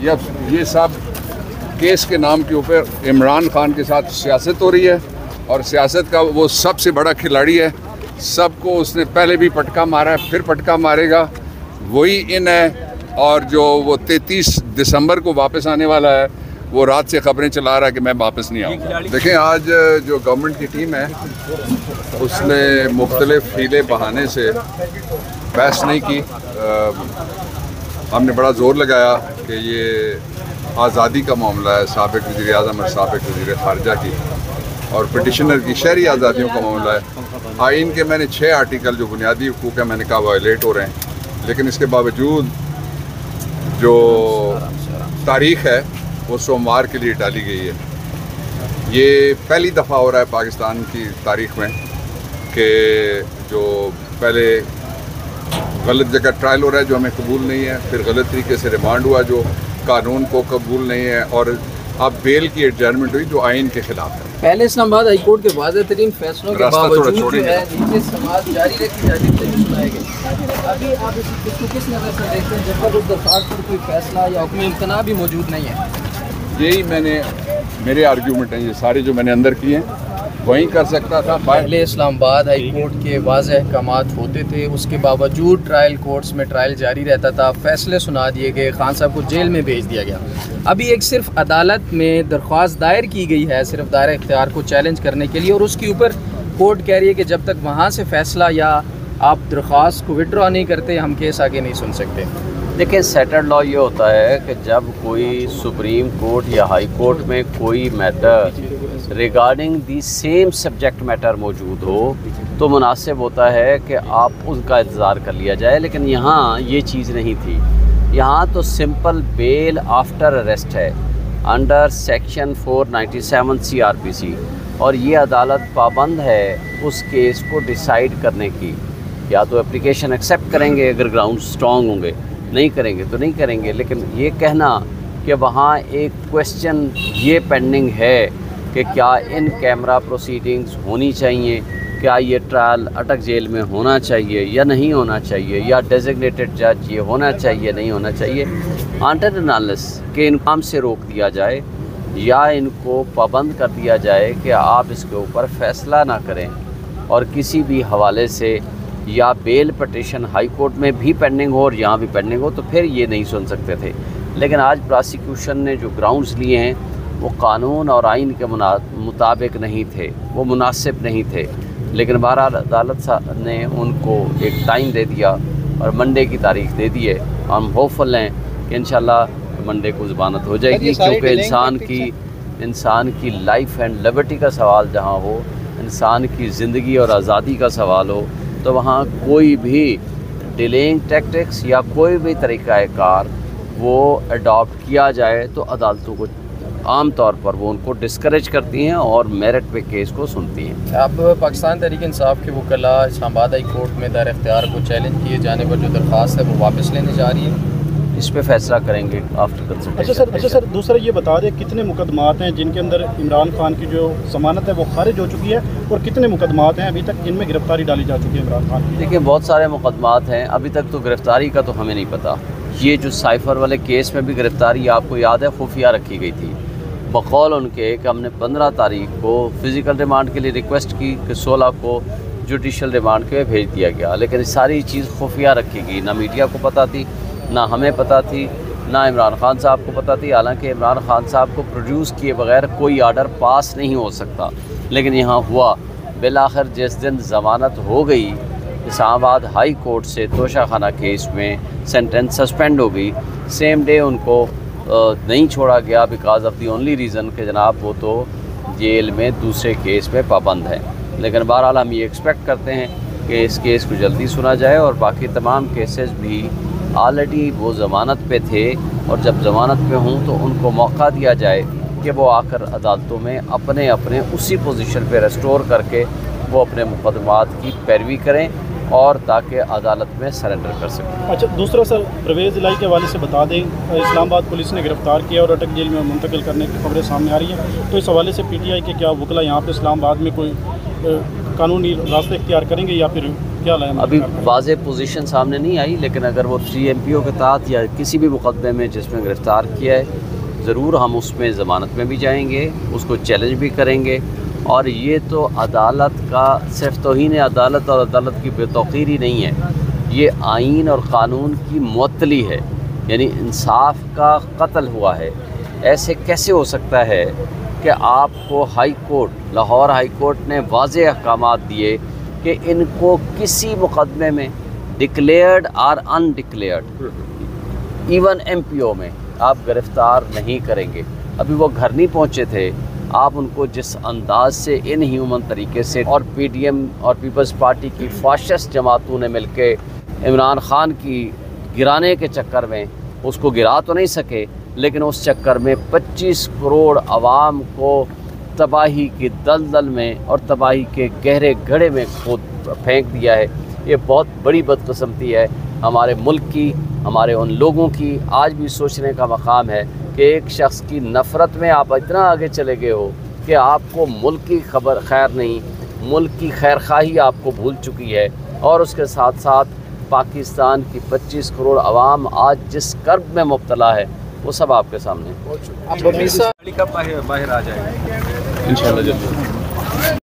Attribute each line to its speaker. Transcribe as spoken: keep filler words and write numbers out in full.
Speaker 1: ये ये सब केस के नाम के ऊपर इमरान खान के साथ सियासत हो रही है और सियासत का वो सबसे बड़ा खिलाड़ी है। सबको उसने पहले भी पटका मारा है, फिर पटका मारेगा, वही इन है। और जो वो तैंतीस दिसंबर को वापस आने वाला है, वो रात से खबरें चला रहा है कि मैं वापस नहीं आऊँगा। देखें, आज जो गवर्नमेंट की टीम है उसने मुख्तलिफ हीले बहाने से बहस नहीं की। आ, हमने बड़ा ज़ोर लगाया कि ये आज़ादी का मामला है, साबिक़ वज़ीर आज़म और साबिक़ वज़ीर ख़ारजा की, और पिटिशनर की शहरी आज़ादियों का मामला है। आइन के मैंने छः आर्टिकल जो बुनियादी हुकूक है मैंने कहा वायलेट हो रहे हैं, लेकिन इसके बावजूद जो तारीख़ है वो सोमवार के लिए डाली गई है। ये पहली दफ़ा हो रहा है पाकिस्तान की तारीख़ में कि जो पहले गलत जगह ट्रायल हो रहा है जो हमें कबूल नहीं है, फिर गलत तरीके से रिमांड हुआ जो कानून को कबूल नहीं है, और अब बेल की एडजर्नमेंट हुई जो आइन के खिलाफ है।
Speaker 2: पहले इस्लामाबाद हाई कोर्ट के वाज़ेह तरीन फैसलों के बावजूद जो है नीचे समाज जारी रखी जाती है सुनाए गए। अभी आप इसको किस नज़र से देखते हैं जब तक उस दरख्वास्त पर कोई फैसला या हुक्म इम्तना भी मौजूद नहीं है?
Speaker 1: यही मैंने मेरे आर्ग्यूमेंट हैं, ये सारे जो मैंने अंदर किए हैं वहीं कर सकता था।
Speaker 2: पहले इस्लामाबाद हाई कोर्ट के वाज़ेह अहकामात होते थे, उसके बावजूद ट्रायल कोर्ट्स में ट्रायल जारी रहता था, फैसले सुना दिए गए, खान साहब को जेल में भेज दिया गया। अभी एक सिर्फ अदालत में दरख्वास्त दायर की गई है सिर्फ दायरा इख्तियार को चैलेंज करने के लिए, और उसके ऊपर कोर्ट कह रही है कि जब तक वहाँ से फैसला या आप दरख्वास्त को विड्रॉ नहीं करते हम केस आगे नहीं सुन सकते।
Speaker 3: देखिए, सेटल्ड लॉ ये होता है कि जब कोई सुप्रीम कोर्ट या हाई कोर्ट में कोई matter regarding the same subject matter मौजूद हो तो मुनासिब होता है कि आप उसका इंतज़ार कर लिया जाए, लेकिन यहाँ ये चीज़ नहीं थी। यहाँ तो सिंपल बेल आफ्टर अरेस्ट है under section four ninety seven C R P C, और ये अदालत पाबंद है उस केस को डिसाइड करने की। या तो एप्लीकेशन एक्सेप्ट करेंगे अगर ग्राउंड स्ट्रॉन्ग होंगे, नहीं करेंगे तो नहीं करेंगे। लेकिन ये कहना कि वहाँ एक क्वेश्चन ये पेंडिंग है कि क्या इन कैमरा प्रोसीडिंग्स होनी चाहिए, क्या ये ट्रायल अटक जेल में होना चाहिए या नहीं होना चाहिए, या डेजिग्नेटेड जज ये होना चाहिए नहीं होना चाहिए, अंटिल अनलेस के इनकाम से रोक दिया जाए या इनको पाबंद कर दिया जाए कि आप इसके ऊपर फ़ैसला ना करें, और किसी भी हवाले से या बेल पटिशन हाई कोर्ट में भी पेंडिंग हो और यहाँ भी पेंडिंग हो, तो फिर ये नहीं सुन सकते थे। लेकिन आज प्रोसिक्यूशन ने जो ग्राउंड्स लिए हैं वो कानून और आइन के मुताबिक नहीं थे, वो मुनासिब नहीं थे। लेकिन बहरहाल अदालत ने उनको एक टाइम दे दिया और मंडे की तारीख दे दी है। हम होपफुल हैं कि इंशाल्लाह मंडे को ज़मानत हो जाएगी, क्योंकि इंसान की इंसान की लाइफ एंड लिबर्टी का सवाल जहाँ हो, इंसान की ज़िंदगी और आज़ादी का सवाल हो, तो वहाँ कोई भी डिलेइंग टैक्टिक्स या कोई भी तरीक़ाकार वो अडॉप्ट किया जाए तो अदालतों को आम तौर पर वो उनको डिस्करेज करती हैं और मेरिट पे केस को सुनती हैं।
Speaker 2: अब पाकिस्तान तहरीक इंसाफ के वकला इस्लामाबाद हाई कोर्ट में दायर इख्तियार को चैलेंज किए जाने पर जो दरख्वास्त है वो वापस लेने जा रही है,
Speaker 3: इस पे फैसला करेंगे आफ्टर कंसल्टेशन।
Speaker 4: अच्छा सर अच्छा सर दूसरा ये बता दें कितने मुकदमात हैं जिनके अंदर इमरान खान की जो ज़मानत है वो खारिज हो चुकी है, और कितने मुकदमात हैं अभी तक जिनमें गिरफ्तारी डाली जा चुकी है इमरान खान की?
Speaker 3: देखिए, बहुत सारे मुकदमात हैं, अभी तक तो गिरफ्तारी का तो हमें नहीं पता। ये जो साइफ़र वाले केस में भी गिरफ्तारी आपको याद है खुफिया रखी गई थी, बकौल उनके कि हमने पंद्रह तारीख को फ़िज़िकल रिमांड के लिए रिक्वेस्ट की कि सोलह को जुडिशल रिमांड के भेज दिया गया, लेकिन सारी चीज़ खुफिया रखी गई, ना मीडिया को पता थी, ना हमें पता थी, ना इमरान खान साहब को पता थी। हालांकि इमरान खान साहब को प्रोड्यूस किए बगैर कोई आर्डर पास नहीं हो सकता, लेकिन यहाँ हुआ। बिलाखिर जिस दिन ज़मानत हो गई इस्लामाबाद हाई कोर्ट से तोशाखाना केस में, सेंटेंस सस्पेंड हो गई, सेम डे उनको नहीं छोड़ा गया because of the only reason कि जनाब वो तो जेल में दूसरे केस में पाबंद है। लेकिन बहरहाल हम ये एक्सपेक्ट करते हैं कि इस केस को जल्दी सुना जाए, और बाकी तमाम केसेस भी ऑलरेडी वो ज़मानत पे थे, और जब ज़मानत पे हों तो उनको मौका दिया जाए कि वो आकर अदालतों में अपने अपने उसी पोजीशन पे रेस्टोर करके वो अपने मुकदमात की पैरवी करें और ताकि अदालत में सरेंडर कर सकें।
Speaker 4: अच्छा, दूसरा सर परवेज़ इलाही के हवाले से बता दें, इस्लामाबाद पुलिस ने गिरफ़्तार किया और अटक जेल में मुंतकिल करने की खबरें सामने आ रही हैं, तो इस हवाले से पी टी आई के क्या वकला यहाँ पे इस्लामाबाद में कोई कानूनी रास्ते इख्तियार करेंगे या फिर क्या लाया
Speaker 3: अभी वाज़े पोजीशन सामने नहीं आई, लेकिन अगर वो थ्री एम पी ओ के तहत या किसी भी मुकदमे में जिसमें गिरफ़्तार किया है, ज़रूर हम उसमें ज़मानत में भी जाएंगे, उसको चैलेंज भी करेंगे। और ये तो अदालत का सिर्फ तौहीन अदालत और अदालत की बेतौकीरी नहीं है, ये आइन और क़ानून की मुअत्तली है, यानी इंसाफ का कत्ल हुआ है। ऐसे कैसे हो सकता है कि आपको high court, Lahore high court ने वाज़े अहकामात दिए कि इनको किसी मुकदमे में डिक्लेयर्ड और undeclared, even M P O में आप गिरफ़्तार नहीं करेंगे। अभी वो घर नहीं पहुँचे थे, आप उनको जिस अंदाज से इन ह्यूमन तरीके से, और पी डी एम और पीपल्स पार्टी की फाशिस्ट जमातों ने मिलके इमरान ख़ान की गिराने के चक्कर में उसको गिरा तो नहीं सके, लेकिन उस चक्कर में पच्चीस करोड़ आवाम को तबाही की दलदल में और तबाही के गहरे गड्ढे में खोद फेंक दिया है। ये बहुत बड़ी बदकिस्मती है हमारे मुल्क की, हमारे उन लोगों की। आज भी सोचने का मकाम है कि एक शख्स की नफ़रत में आप इतना आगे चले गए हो कि आपको मुल्क की खबर खैर नहीं, मुल्क की खैर खाही आपको भूल चुकी है। और उसके साथ साथ पाकिस्तान की पच्चीस करोड़ आवाम आज जिस कर्ब में मुब्तला है वो सब आपके सामने।
Speaker 2: अब बाहर आ जाएगा इंशाल्लाह जल्दी।